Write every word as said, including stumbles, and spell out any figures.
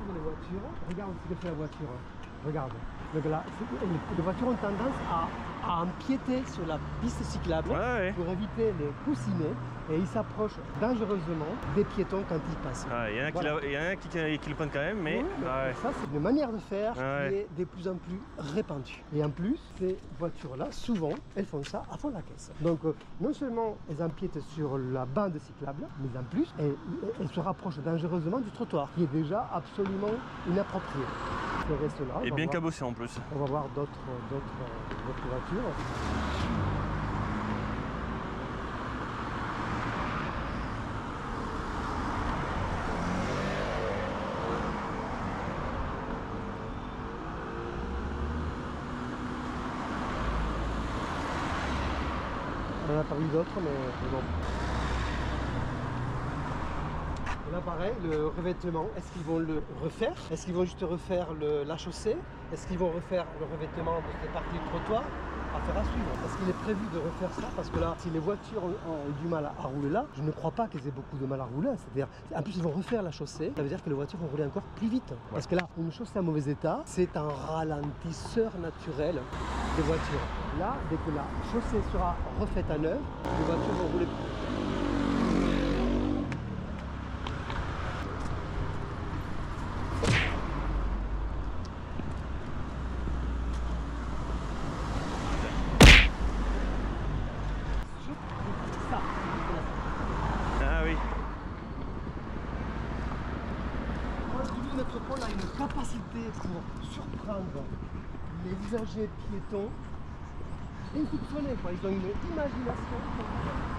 regarde les voitures, regarde ce que fait la voiture. Regarde. Donc là, les voitures ont tendance à, à empiéter sur la piste cyclable ouais, ouais. pour éviter les coussinets et ils s'approchent dangereusement des piétons quand ils passent. Il ouais, y, voilà. y en a qui, qui le prennent quand même, mais... Oui, mais ouais. ça c'est une manière de faire ouais. qui est de plus en plus répandue. Et en plus, ces voitures-là, souvent, elles font ça à fond de la caisse. Donc euh, non seulement elles empiètent sur la bande cyclable, mais en plus, elles, elles se rapprochent dangereusement du trottoir, qui est déjà absolument inapproprié. Reste là, et bien cabossé en plus. On va voir d'autres voitures. On en a pas vu d'autres, mais bon. Là pareil, le revêtement, est-ce qu'ils vont le refaire? Est-ce qu'ils vont juste refaire le, la chaussée? Est-ce qu'ils vont refaire le revêtement de cette partie du trottoir? Affaire à suivre. Est-ce qu'il est prévu de refaire ça? Parce que là, si les voitures ont, ont du mal à, à rouler là, je ne crois pas qu'ils aient beaucoup de mal à rouler. C'est-à-dire, en plus ils vont refaire la chaussée, ça veut dire que les voitures vont rouler encore plus vite. Ouais. Parce que là, une chaussée en mauvais état, c'est un ralentisseur naturel des voitures. Là, dès que la chaussée sera refaite à neuf, les voitures vont rouler plus vite. Ah oui. Aujourd'hui, notre pôle a une capacité pour surprendre les usagers piétons insoupçonnés. Ils ont une imagination.